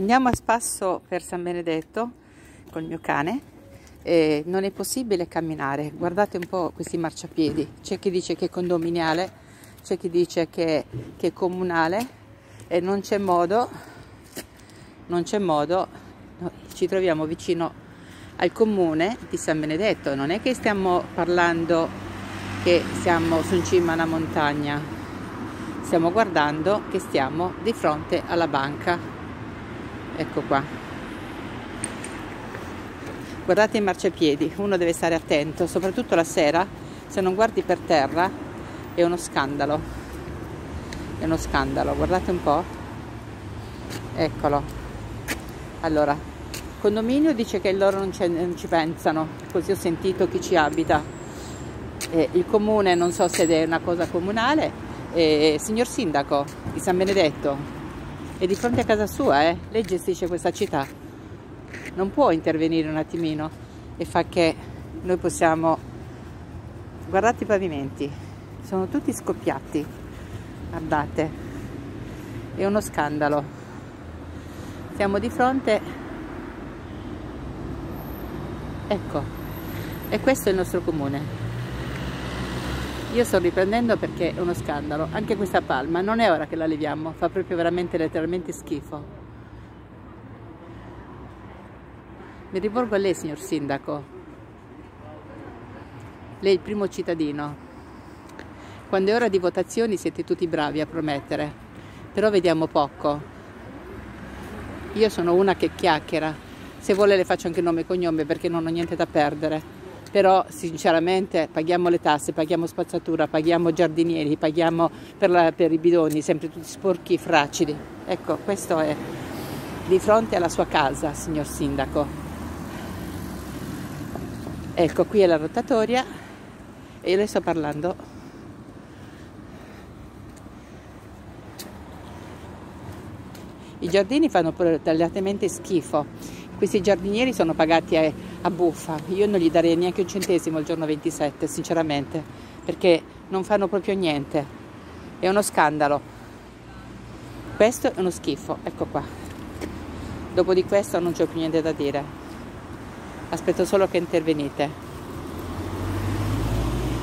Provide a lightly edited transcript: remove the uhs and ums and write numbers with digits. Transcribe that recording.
Andiamo a spasso per San Benedetto col mio cane e non è possibile camminare. Guardate un po' questi marciapiedi. C'è chi dice che è condominiale, c'è chi dice che è comunale e non c'è modo. Ci troviamo vicino al comune di San Benedetto. Non è che stiamo parlando che siamo su in cima a una montagna. Stiamo guardando che stiamo di fronte alla banca. Ecco qua, guardate i marciapiedi, uno deve stare attento, soprattutto la sera, se non guardi per terra è uno scandalo, guardate un po', eccolo. Allora, il condominio dice che loro non ci pensano, così ho sentito chi ci abita, il comune non so se è una cosa comunale, signor sindaco di San Benedetto, è di fronte a casa sua, lei gestisce questa città, non può intervenire un attimino e fa che noi possiamo. Guardate i pavimenti, sono tutti scoppiati, guardate, è uno scandalo. Siamo di fronte, ecco, e questo è il nostro comune. Io sto riprendendo perché è uno scandalo. Anche questa palma, non è ora che la leviamo, fa proprio veramente letteralmente schifo. Mi rivolgo a lei, signor sindaco. Lei è il primo cittadino. Quando è ora di votazioni siete tutti bravi a promettere, però vediamo poco. Io sono una che chiacchiera. Se vuole le faccio anche nome e cognome perché non ho niente da perdere. Però sinceramente paghiamo le tasse, paghiamo spazzatura, paghiamo giardinieri, paghiamo per i bidoni, sempre tutti sporchi, fracidi. Ecco, questo è di fronte alla sua casa, signor sindaco. Ecco, qui è la rotatoria e io le sto parlando. I giardini fanno tagliatamente schifo. Questi giardinieri sono pagati a buffa, io non gli darei neanche un centesimo il giorno 27, sinceramente, perché non fanno proprio niente, è uno scandalo, questo è uno schifo, ecco qua, dopo di questo non c'ho più niente da dire, aspetto solo che intervenite.